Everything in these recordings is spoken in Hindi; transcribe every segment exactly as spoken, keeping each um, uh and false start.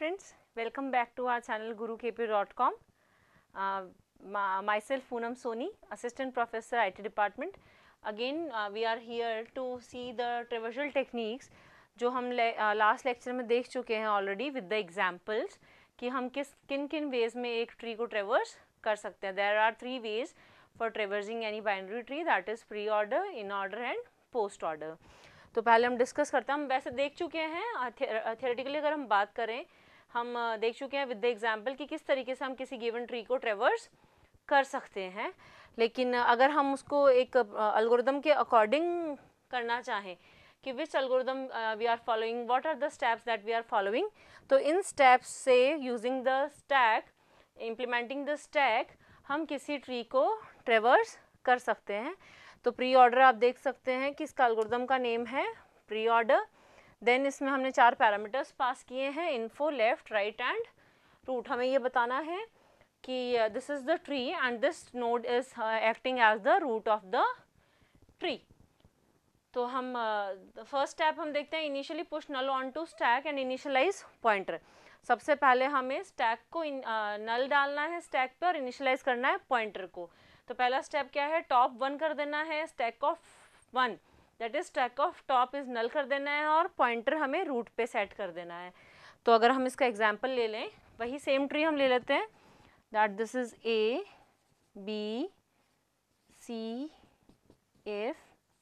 friends, welcome back to our channel guru k p dot com. Uh, myself Poonam Soni, Assistant Professor I T Department. Again uh, we are here to see the traversal techniques जो हम लास्ट लेक्चर में देख चुके हैं ऑलरेडी विद द एग्जाम्पल्स कि हम किस किन किन वेज में एक ट्री को ट्रेवर्स कर सकते हैं. There are three ways for traversing any binary tree, that is pre order, in order and post order. तो पहले हम डिस्कस करते हैं. हम वैसे देख चुके हैं थियोरेटिकली अगर हम बात करें, हम देख चुके हैं विद द एग्जाम्पल कि किस तरीके से हम किसी गिवन ट्री को ट्रेवर्स कर सकते हैं. लेकिन अगर हम उसको एक एल्गोरिथम के अकॉर्डिंग करना चाहें कि which algorithm we are following, what are the steps that we are following, तो इन स्टेप्स से using the stack, implementing the stack, हम किसी ट्री को ट्रेवर्स कर सकते हैं. तो प्री ऑर्डर आप देख सकते हैं कि इसका एल्गोरिथम का नेम है प्री ऑर्डर. देन इसमें हमने चार पैरामीटर्स पास किए हैं, info, left, right and root. हमें ये बताना है कि this is the tree and this node is acting as the root of the tree. तो हम फर्स्ट स्टेप हम देखते हैं, initially push null on to stack and initialize pointer. सबसे पहले हमें स्टैक को नल डालना है स्टैक पे और इनिशियलाइज करना है पॉइंटर को. तो पहला स्टेप क्या है, टॉप वन कर देना है, stack of one, that is stack of top is null कर देना है और पॉइंटर हमें रूट पे सेट कर देना है. तो अगर हम इसका एग्जांपल ले लें, वही सेम ट्री हम ले लेते हैं, that this is A B C F,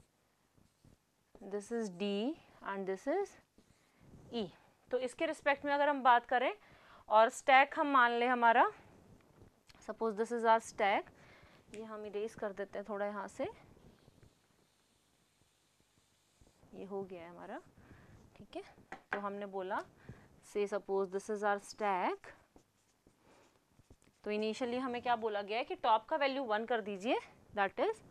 this is D and this is E. तो इसके रिस्पेक्ट में अगर हम बात करें और स्टैक हम मान लें हमारा, suppose this is our stack, ये हम इरेज कर देते हैं थोड़ा यहाँ से, ये हो गया है हमारा, ठीक है. तो हमने बोला से suppose this is our stack, तो इनिशियली हमें क्या बोला गया है कि टॉप का वैल्यू वन कर दीजिए, दैट इज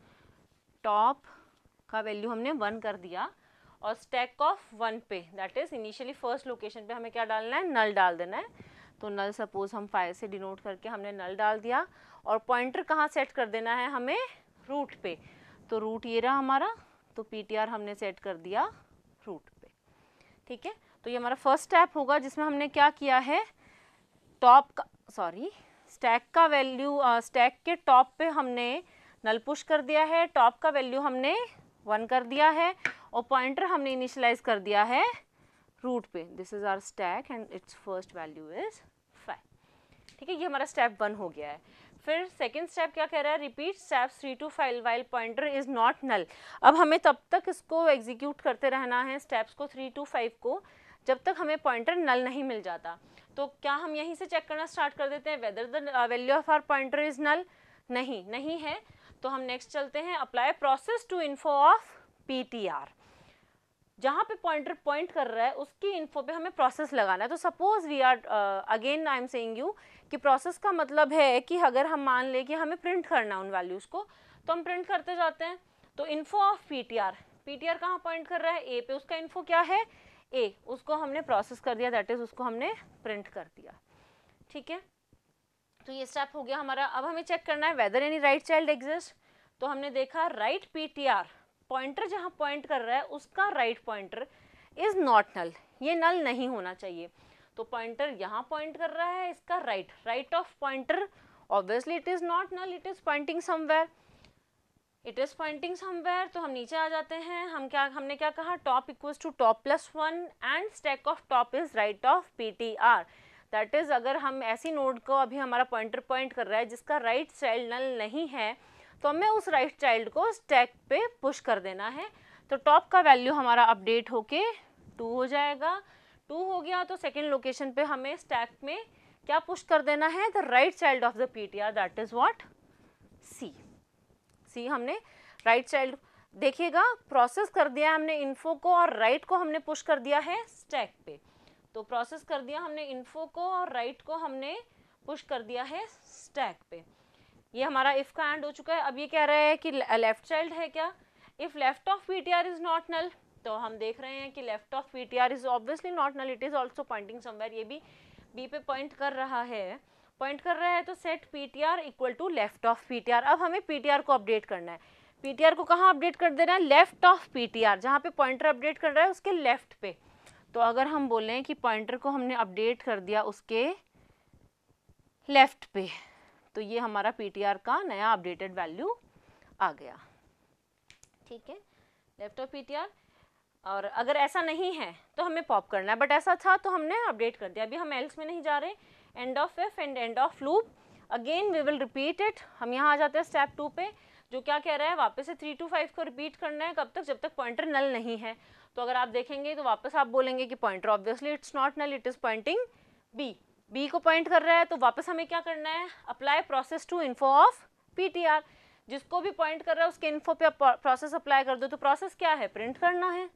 टॉप का वैल्यू हमने वन कर दिया और स्टैक ऑफ वन पे, that is initially first location पे हमें क्या डालना है, नल डाल देना है. तो नल सपोज हम फाइव से डिनोट करके हमने नल डाल दिया और पॉइंटर कहाँ सेट कर देना है हमें, रूट पे. तो रूट ये रहा हमारा, तो पीटीआर हमने सेट कर दिया रूट पे, ठीक है. तो ये हमारा फर्स्ट स्टेप होगा जिसमें हमने क्या किया है, टॉप का सॉरी स्टैक का वैल्यू, स्टैक के टॉप पे हमने नल पुश कर दिया है, टॉप का वैल्यू हमने वन कर दिया है और पॉइंटर हमने इनिशियलाइज कर दिया है रूट पे. This is our stack and its first value is five, ठीक है. ये हमारा स्टेप वन हो गया है. फिर सेकेंड स्टेप क्या कह रहा है, repeat steps three to five while pointer is not null. अब हमें तब तक इसको एग्जीक्यूट करते रहना है स्टेप्स को थ्री टू फाइव को, जब तक हमें पॉइंटर नल नहीं मिल जाता. तो क्या हम यहीं से चेक करना स्टार्ट कर देते हैं whether the value of our pointer is null? नहीं, नहीं है. तो हम नेक्स्ट चलते हैं, apply process to info of PTR. जहाँ पे पॉइंटर पॉइंट कर रहा है उसकी इन्फो पे हमें प्रोसेस लगाना है. तो suppose we are again I am saying you कि प्रोसेस का मतलब है कि अगर हम मान लें कि हमें प्रिंट करना है उन वैल्यूज़ को, तो हम प्रिंट करते जाते हैं. तो इन्फो ऑफ पीटीआर, पीटीआर कहाँ पॉइंट कर रहा है, ए पे, उसका इन्फो क्या है, ए, उसको हमने प्रोसेस कर दिया, दैट इज उसको हमने प्रिंट कर दिया, ठीक है. तो ये स्टेप हो गया हमारा. अब हमें चेक करना है whether any right child exist. तो हमने देखा राइट पीटीआर, पॉइंटर जहाँ पॉइंट कर रहा है उसका right pointer is not null, ये नल नहीं होना चाहिए. तो पॉइंटर यहाँ पॉइंट कर रहा है, इसका right, right of pointer, obviously it is not null, it is pointing somewhere, it is pointing somewhere. तो हम नीचे आ जाते हैं. हम क्या हमने क्या कहा, top equals to top plus one and stack of top is right of PTR. That is अगर हम ऐसी नोड को, अभी हमारा पॉइंटर पॉइंट कर रहा है जिसका राइट चाइल्ड नल नहीं है, तो हमें उस राइट right चाइल्ड को स्टैक पे पुश कर देना है. तो टॉप का वैल्यू हमारा अपडेट होके टू हो जाएगा. टू हो गया तो सेकेंड लोकेशन पे हमें स्टैक में क्या पुश कर देना है, the right child of the PTR, that is what, C. C हमने राइट right चाइल्ड, देखिएगा प्रोसेस कर दिया हमने इन्फो को और राइट right को हमने पुश कर दिया है स्टैक पे. तो प्रोसेस कर दिया हमने इन्फो को और राइट right को हमने पुश कर दिया है स्टैक पे. ये हमारा इफ का एंड हो चुका है. अब ये कह रहा है कि लेफ्ट चाइल्ड है क्या, if left of PTR is not null, तो हम देख रहे हैं कि left of PTR is obviously not null, it is also pointing somewhere. ये भी बी पे पॉइंट कर रहा है, पॉइंट कर रहा है. तो set PTR equal to left of PTR. अब हमें पीटीआर को अपडेट करना है. पीटीआर को कहाँ अपडेट कर देना है, लेफ्ट ऑफ पीटीआर, जहाँ पे पॉइंटर अपडेट कर रहा है उसके लेफ्ट पे. तो अगर हम बोलें कि पॉइंटर को हमने अपडेट कर दिया उसके लेफ्ट पे, तो ये हमारा पीटीआर का नया अपडेटेड वैल्यू आ गया, ठीक है, लेफ्ट ऑफ पीटीआर। और अगर ऐसा नहीं है तो हमें पॉप करना है, बट ऐसा था तो हमने अपडेट कर दिया। अभी हम एल्स में नहीं जा रहे, end of if end end of loop, again we will repeat it. हम यहाँ आ जाते हैं स्टेप टू पे, जो क्या कह रहा है, वापस से थ्री टू फाइव को रिपीट करना है, कब तक, जब तक पॉइंटर नल नहीं है। तो अगर आप देखेंगे तो वापस आप बोलेंगे कि pointer obviously it's not null, it is pointing B, B को पॉइंट कर रहा है, तो वापस हमें क्या करना है, apply process to info of PTR. जिसको भी पॉइंट कर रहा है उसके इन्फो पे प्रोसेस अप्लाई कर दो। तो प्रोसेस क्या है, प्रिंट करना है,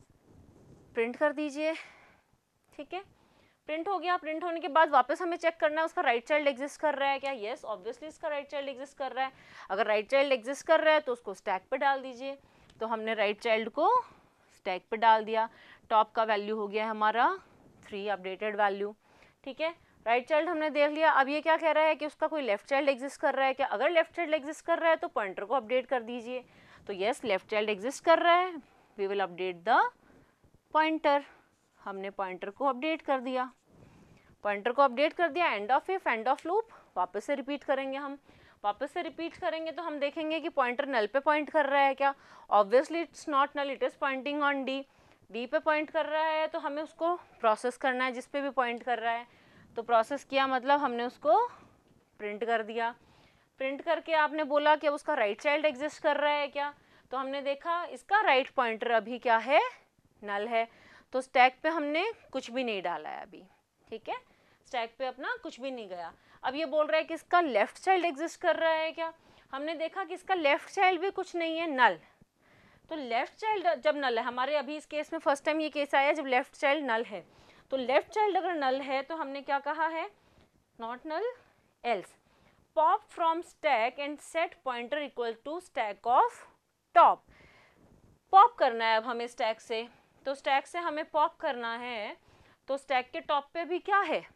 प्रिंट कर दीजिए, ठीक है, प्रिंट हो गया। प्रिंट होने के बाद वापस हमें चेक करना है उसका राइट चाइल्ड एग्जिस्ट कर रहा है क्या, यस ऑब्वियसली इसका राइट चाइल्ड एग्जिस्ट कर रहा है। अगर राइट चाइल्ड एग्जिस्ट कर रहा है तो उसको स्टैक पे डाल दीजिए। तो हमने राइट चाइल्ड को स्टैक पे डाल दिया, टॉप का वैल्यू हो गया हमारा थ्री अपडेटेड वैल्यू, ठीक है। राइट चाइल्ड हमने देख लिया। अब ये क्या कह रहा है कि उसका कोई लेफ्ट चाइल्ड एग्जिस्ट कर रहा है क्या, अगर लेफ्ट चाइल्ड एग्जिस्ट कर रहा है तो पॉइंटर को अपडेट कर दीजिए। तो यस लेफ्ट चाइल्ड एग्जिस्ट कर रहा है, we will update the pointer. हमने पॉइंटर को अपडेट कर दिया, पॉइंटर को अपडेट कर दिया। End of if end of loop वापस से रिपीट करेंगे, हम वापस से रिपीट करेंगे तो हम देखेंगे कि पॉइंटर नल पे पॉइंट कर रहा है क्या, obviously it's not null, it is pointing on D. D पे पॉइंट कर रहा है तो हमें उसको प्रोसेस करना है जिस पे भी पॉइंट कर रहा है। तो प्रोसेस किया मतलब हमने उसको प्रिंट कर दिया। प्रिंट करके आपने बोला कि उसका राइट चाइल्ड एग्जिस्ट कर रहा है क्या, तो हमने देखा इसका राइट पॉइंटर अभी क्या है, नल है। तो स्टैक पे हमने कुछ भी नहीं डाला है अभी, ठीक है, स्टैक पे अपना कुछ भी नहीं गया। अब ये बोल रहा है कि इसका लेफ्ट चाइल्ड एग्जिस्ट कर रहा है क्या, हमने देखा कि इसका लेफ्ट चाइल्ड भी कुछ नहीं है, नल। तो लेफ्ट चाइल्ड जब नल है, हमारे अभी इस केस में फर्स्ट टाइम ये केस आया जब लेफ्ट चाइल्ड नल है, तो लेफ्ट चाइल्ड अगर नल है तो हमने क्या कहा है, not null, else pop from stack and set pointer equal to stack of top. Pop करना है अब हमें स्टैक से, तो स्टैक से हमें पॉप करना है, तो स्टैक के टॉप पे भी क्या है,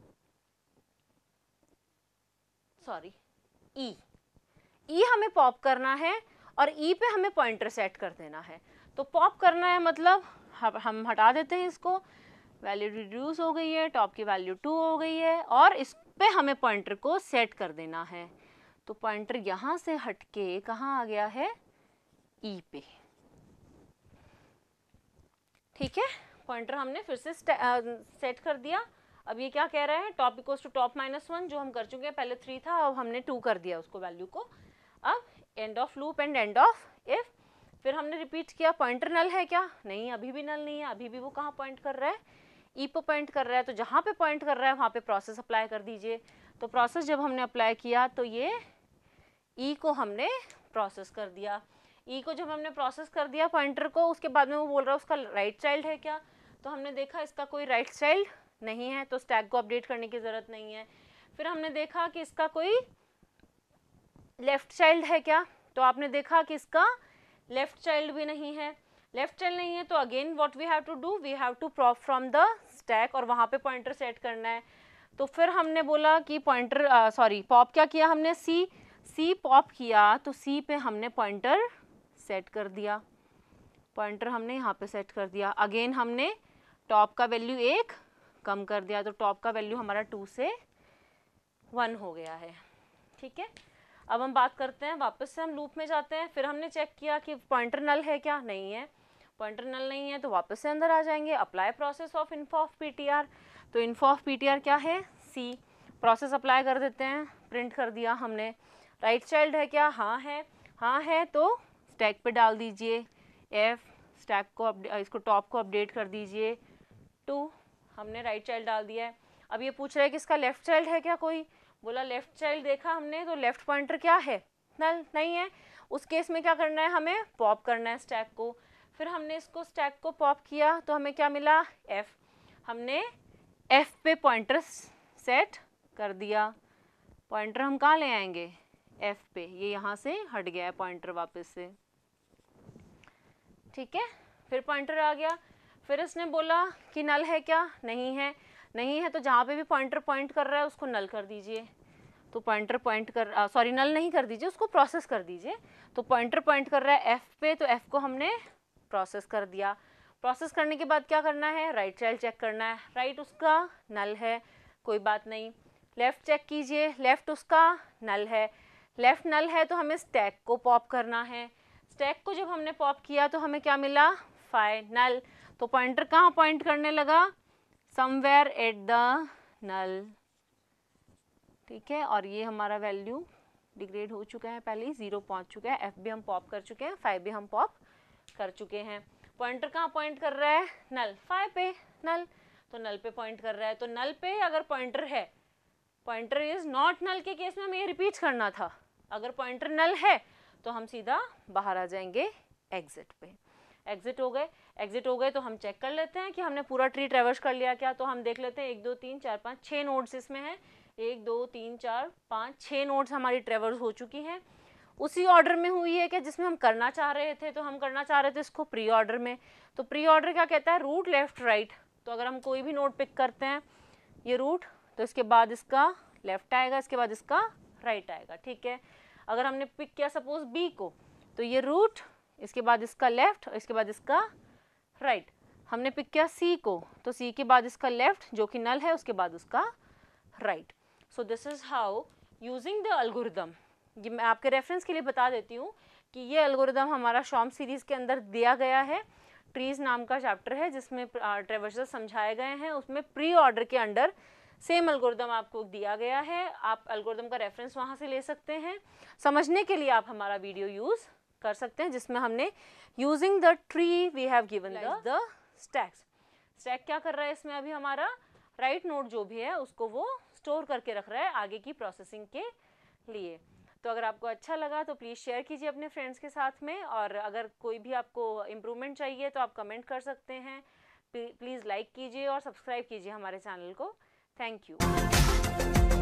सॉरी ई, ई हमें पॉप करना है और ई पे हमें पॉइंटर सेट कर देना है। तो पॉप करना है मतलब हम हटा देते हैं इसको, वैल्यू रिड्यूस हो गई है, टॉप की वैल्यू टू हो गई है, और इस पे हमें पॉइंटर को सेट कर देना है। तो पॉइंटर यहाँ से हटके कहाँ आ गया है, ई पे, ठीक है, पॉइंटर हमने फिर से सेट कर दिया। अब ये क्या कह रहा है, top equals to top minus one, जो हम कर चुके हैं, पहले थ्री था, अब हमने टू कर दिया उसको वैल्यू को। अब end of loop end end of if, फिर हमने रिपीट किया, पॉइंटर नल है क्या, नहीं अभी भी नल नहीं है, अभी भी वो कहाँ पॉइंट कर रहा है, ई पे पॉइंट कर रहा है। तो जहाँ पे पॉइंट कर रहा है वहाँ पे प्रोसेस अप्लाई कर दीजिए। तो प्रोसेस जब हमने अप्लाई किया तो ये ई को हमने प्रोसेस कर दिया। ई को जब हमने प्रोसेस कर दिया पॉइंटर को, उसके बाद में वो बोल रहा है उसका राइट चाइल्ड है क्या, तो हमने देखा इसका कोई राइट चाइल्ड नहीं है, तो स्टैक को अपडेट करने की ज़रूरत नहीं है। फिर हमने देखा कि इसका कोई लेफ्ट चाइल्ड है क्या, तो आपने देखा कि इसका लेफ्ट चाइल्ड भी नहीं है। लेफ्ट चाइल्ड नहीं है तो again what we have to do, we have to pop from the stack, और वहाँ पे पॉइंटर सेट करना है। तो फिर हमने बोला कि पॉइंटर सॉरी पॉप क्या किया हमने, सी सी पॉप किया, तो सी पे हमने पॉइंटर सेट कर दिया, पॉइंटर हमने यहाँ पे सेट कर दिया। अगेन हमने टॉप का वैल्यू एक कम कर दिया, तो टॉप का वैल्यू हमारा टू से वन हो गया है, ठीक है। अब हम बात करते हैं, वापस से हम लूप में जाते हैं। फिर हमने चेक किया कि पॉइंटर नल है क्या, नहीं है, पॉइंटर नल नहीं है, तो वापस से अंदर आ जाएंगे, apply process of info of PTR. तो इन्फो ऑफ पीटीआर क्या है, सी, प्रोसेस अप्लाई कर देते हैं, प्रिंट कर दिया हमने। राइट चाइल्ड है क्या, हाँ है, हाँ है, तो स्टैक पे डाल दीजिए एफ, स्टैक को इसको टॉप को अपडेट कर दीजिए टू, हमने राइट चाइल्ड डाल दिया है। अब ये पूछ रहा है कि इसका लेफ्ट चाइल्ड है क्या कोई, बोला लेफ्ट चाइल्ड देखा हमने, तो लेफ्ट पॉइंटर क्या है, नल नहीं है। उस केस में क्या करना है, हमें पॉप करना है स्टैक को। फिर हमने इसको स्टैक को पॉप किया तो हमें क्या मिला, एफ, हमने एफ पे पॉइंटर सेट कर दिया। पॉइंटर हम कहाँ ले आएंगे, एफ पे, ये यहाँ से हट गया है पॉइंटर वापस से, ठीक है। फिर पॉइंटर आ गया, फिर इसने बोला कि नल है क्या, नहीं है, नहीं है तो जहाँ पे भी पॉइंटर पॉइंट कर रहा है उसको नल कर दीजिए। तो पॉइंटर पॉइंट कर सॉरी नल नहीं कर दीजिए, उसको प्रोसेस कर दीजिए। तो पॉइंटर पॉइंट कर रहा है एफ पे, तो एफ को हमने प्रोसेस कर दिया। प्रोसेस करने के बाद क्या करना है, राइट चाइल्ड चेक करना है, राइट उसका नल है, कोई बात नहीं। लेफ्ट चेक कीजिए, लेफ्ट उसका नल है, लेफ्ट नल है तो हमें स्टैक को पॉप करना है। स्टैक को जब हमने पॉप किया तो हमें क्या मिला, फाइनल। तो पॉइंटर कहाँ पॉइंट करने लगा, समवेयर एट द नल, ठीक है। और ये हमारा वैल्यू डिग्रेड हो चुका है, पहले ही जीरो पहुंच चुका है, एफ भी हम पॉप कर चुके हैं, फाइव भी हम पॉप कर चुके हैं। पॉइंटर कहाँ पॉइंट कर रहा है, नल, फाइव पे नल, तो नल पे पॉइंट कर रहा है। तो नल पे अगर पॉइंटर है, पॉइंटर इज नॉट नल के केस में हमें ये रिपीट करना था, अगर पॉइंटर नल है तो हम सीधा बाहर आ जाएंगे एग्जिट पे। एग्जिट हो गए, एग्जिट हो गए तो हम चेक कर लेते हैं कि हमने पूरा ट्री ट्रेवर्स कर लिया क्या। तो हम देख लेते हैं, एक दो तीन चार पाँच छः नोड्स इसमें हैं, एक दो तीन चार पाँच छः नोड्स हमारी ट्रेवर्स हो चुकी हैं। उसी ऑर्डर में हुई है कि जिसमें हम करना चाह रहे थे, तो हम करना चाह रहे थे इसको प्री ऑर्डर में। तो प्री ऑर्डर क्या कहता है, रूट लेफ्ट राइट। तो अगर हम कोई भी नोड पिक करते हैं, ये रूट, तो इसके बाद इसका लेफ्ट आएगा, इसके बाद इसका राइट आएगा, ठीक है। अगर हमने पिक किया सपोज बी को, तो ये रूट, इसके बाद इसका लेफ्ट, इसके बाद इसका राइट। हमने पिक किया सी को, तो सी के बाद इसका लेफ्ट जो कि नल है, उसके बाद उसका right. So this is how using the algorithm. ये मैं आपके रेफरेंस के लिए बता देती हूँ कि ये एल्गोरिदम हमारा शॉर्म सीरीज के अंदर दिया गया है। ट्रीज नाम का चैप्टर है जिसमें ट्रेवर्सल समझाए गए हैं, उसमें प्री ऑर्डर के अंडर सेम एल्गोरिदम आपको दिया गया है। आप एल्गोरिदम का रेफरेंस वहाँ से ले सकते हैं। समझने के लिए आप हमारा वीडियो यूज़ कर सकते हैं, जिसमें हमने using the tree we have given the stacks. Stack क्या कर रहा है इसमें, अभी हमारा राइट नोड जो भी है उसको वो स्टोर करके रख रहा है आगे की प्रोसेसिंग के लिए। तो अगर आपको अच्छा लगा तो प्लीज़ शेयर कीजिए अपने फ्रेंड्स के साथ में, और अगर कोई भी आपको इम्प्रूवमेंट चाहिए तो आप कमेंट कर सकते हैं। प्लीज़ लाइक कीजिए और सब्सक्राइब कीजिए हमारे चैनल को। Thank you.